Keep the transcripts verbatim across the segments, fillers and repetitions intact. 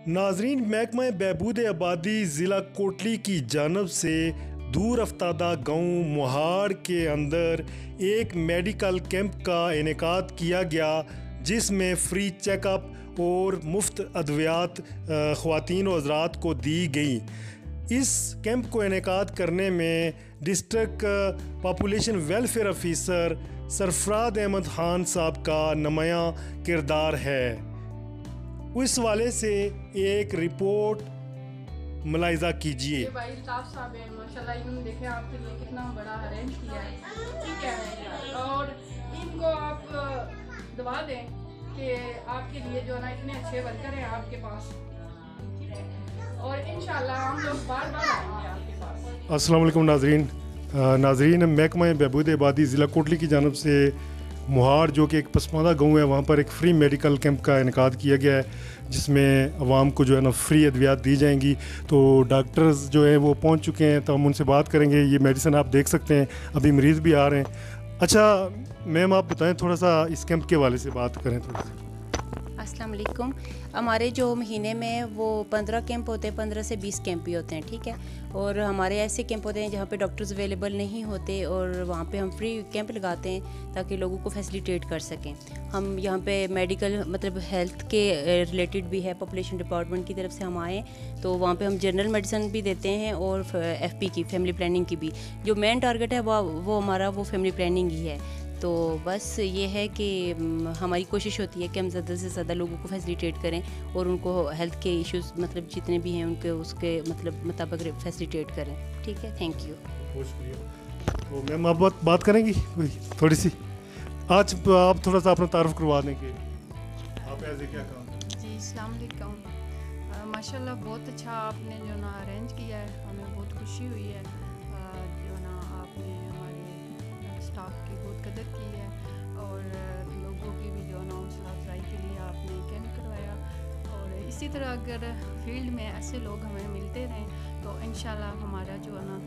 ناظرین، محکمہ بہبود آبادی ضلع کوٹلی کی جانب سے دور افتادہ گاؤں مہاڑ کے اندر ایک میڈیکل کیمپ کا انعقاد کیا گیا، جس میں فری چیک اپ اور مفت ادویات خواتین و حضرات کو دی گئیں۔ اس کیمپ کو انعقاد کرنے میں district population welfare officer Sarfaraz Ahmed Khan صاحب کا نمایاں کردار ہے۔ اس حوالے سے ایک رپورٹ ملاحظہ کیجیے۔ یہ بھائی الطاف صاحب ہیں، ماشاءاللہ انہوں نے دیکھیں آپ کے لیے کتنا بڑا ارینج کیا ہے، ٹھیک ہے، اور ان کو آپ دعا دیں کہ آپ کے لیے جو نا اتنے اچھے ورکر ہیں آپ کے پاس، ٹھیک ہے، اور انشاءاللہ ہم لوگ بار بار آئیں گے آپ کے پاس۔ السلام علیکم ناظرین ناظرین محکمہ بہبود آبادی ضلع کوٹلی کی جانب سے مہاڑ جو کہ ایک پسماندہ گاؤں ہے، وہاں پر ایک فری میڈیکل کیمپ کا انعقاد کیا گیا ہے، جس میں عوام کو جو ہے نا فری ادویات دی جائیں گی۔ تو ڈاکٹرز جو ہیں وہ پہنچ چکے ہیں، تو ہم ان سے بات کریں گے۔ یہ میڈیسن آپ دیکھ سکتے ہیں، ابھی مریض بھی آ رہے ہیں۔ اچھا میم، آپ بتائیں تھوڑا سا اس کیمپ کے حوالے سے بات کریں تھوڑا سا۔ السلام علیکم۔ ہمارے جو مہینے میں وہ پندرہ کیمپ ہوتے ہیں، پندرہ سے بیس کیمپ بھی ہوتے ہیں، ٹھیک ہے، اور ہمارے ایسے کیمپ ہوتے ہیں جہاں پہ ڈاکٹرز اویلیبل نہیں ہوتے، اور وہاں پہ ہم فری کیمپ لگاتے ہیں تاکہ لوگوں کو فیسیلیٹیٹ کر سکیں۔ ہم یہاں پہ میڈیکل مطلب ہیلتھ کے ریلیٹڈ بھی ہے، پاپولیشن ڈپارٹمنٹ کی طرف سے ہم آئے تو وہاں پہ ہم جنرل میڈیسن بھی دیتے ہیں اور ایف پی کی فیملی پلاننگ کی بھی۔ جو مین ٹارگیٹ ہے وہ وہ ہمارا وہ فیملی پلاننگ ہی ہے۔ تو بس یہ ہے کہ ہماری کوشش ہوتی ہے کہ ہم زیادہ سے زیادہ لوگوں کو فیسیلیٹیٹ کریں اور ان کو ہیلتھ کے ایشوز مطلب جتنے بھی ہیں ان کے اس کے مطلب مطابق فیسیلیٹیٹ کریں، ٹھیک ہے، تھینک یو۔ بہت شکریہ۔ تو میم آپ بات بات کریں گی تھوڑی سی؟ آج آپ تھوڑا سا اپنا تعارف کروا دیں کہ آپ ایسے کیا کام کریں۔ جی السلام علیکم۔ ماشاء اللہ بہت اچھا آپ نے جو نا ارینج کیا ہے، ہمیں بہت خوشی ہوئی ہے جو نا آپ نے ہمارے اسٹاف کی بہت قدر کی ہے، اور لوگوں کی بھی جو نا حوصلہ افزائی کے لیے آپ نے کیمپ کروایا، اور اسی طرح اگر فیلڈ میں ایسے لوگ ہمیں ملتے رہیں تو انشاءاللہ ہمارا جو ہے نا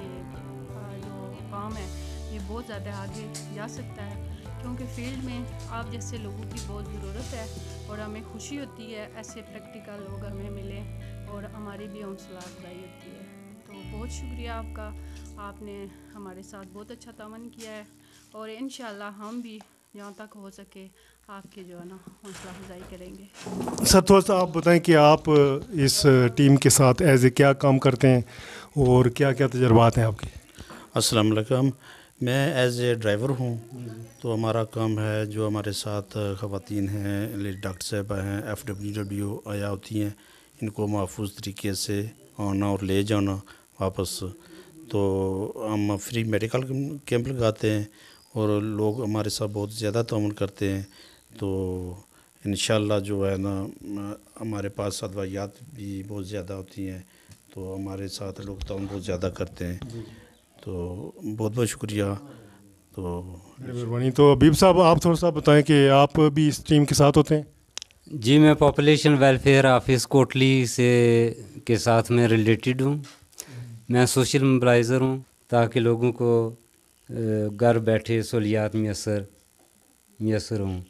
یہ جو کام ہے یہ بہت زیادہ آگے جا سکتا ہے، کیونکہ فیلڈ میں آپ جیسے لوگوں کی بہت ضرورت ہے، اور ہمیں خوشی ہوتی ہے ایسے پریکٹیکل لوگ ہمیں ملیں اور ہماری بھی حوصلہ افزائی ہوتی ہے۔ تو بہت شکریہ آپ کا، آپ نے ہمارے ساتھ بہت اچھا تعاون کیا ہے، اور انشاءاللہ ہم بھی جہاں تک ہو سکے آپ کی جو ہے نا حوصلہ افزائی کریں گے۔ سر تھوڑا سا آپ بتائیں کہ آپ اس ٹیم کے ساتھ ایز اے کیا کام کرتے ہیں اور کیا کیا تجربات ہیں آپ کے؟ السلام علیکم۔ میں ایز اے ڈرائیور ہوں، تو ہمارا کام ہے جو ہمارے ساتھ خواتین ہیں، لیڈی ڈاکٹر صاحبہ ہیں، ایف ڈبلیو ڈبلیو آیا ہوتی ہیں، ان کو محفوظ طریقے سے آنا اور لے جانا واپس۔ تو ہم فری میڈیکل کیمپ لگاتے ہیں اور لوگ ہمارے ساتھ بہت زیادہ تعاون کرتے ہیں۔ تو انشاءاللہ جو ہے نا ہمارے پاس ادویات بھی بہت زیادہ ہوتی ہیں، تو ہمارے ساتھ لوگ تعاون بہت زیادہ کرتے ہیں۔ تو بہت بہت شکریہ۔ تو مہربانی۔ تو حبیب صاحب آپ تھوڑا سا بتائیں کہ آپ بھی اس ٹیم کے ساتھ ہوتے ہیں؟ جی میں پاپولیشن ویلفیئر آفس کوٹلی سے کے ساتھ میں ریلیٹڈ ہوں۔ میں سوشل موبلائزر ہوں تاکہ لوگوں کو گھر بیٹھے سہولیات میسر میسر ہوں۔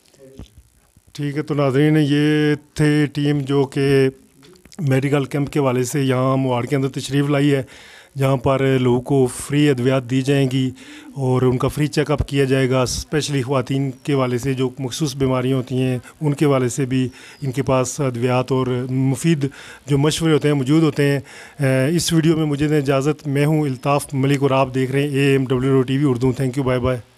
ٹھیک ہے۔ تو ناظرین یہ تھے ٹیم جو کہ میڈیکل کیمپ کے حوالے سے یہاں مہاڑ کے اندر تشریف لائی ہے، جہاں پر لوگوں کو فری ادویات دی جائیں گی اور ان کا فری چیک اپ کیا جائے گا، اسپیشلی خواتین کے حوالے سے جو مخصوص بیماریاں ہوتی ہیں ان کے حوالے سے بھی ان کے پاس ادویات اور مفید جو مشورے ہوتے ہیں موجود ہوتے ہیں۔ اس ویڈیو میں مجھے دیں اجازت، میں ہوں الطاف ملک اور آپ دیکھ رہے ہیں A M W T V Urdu. Thank you, bye bye.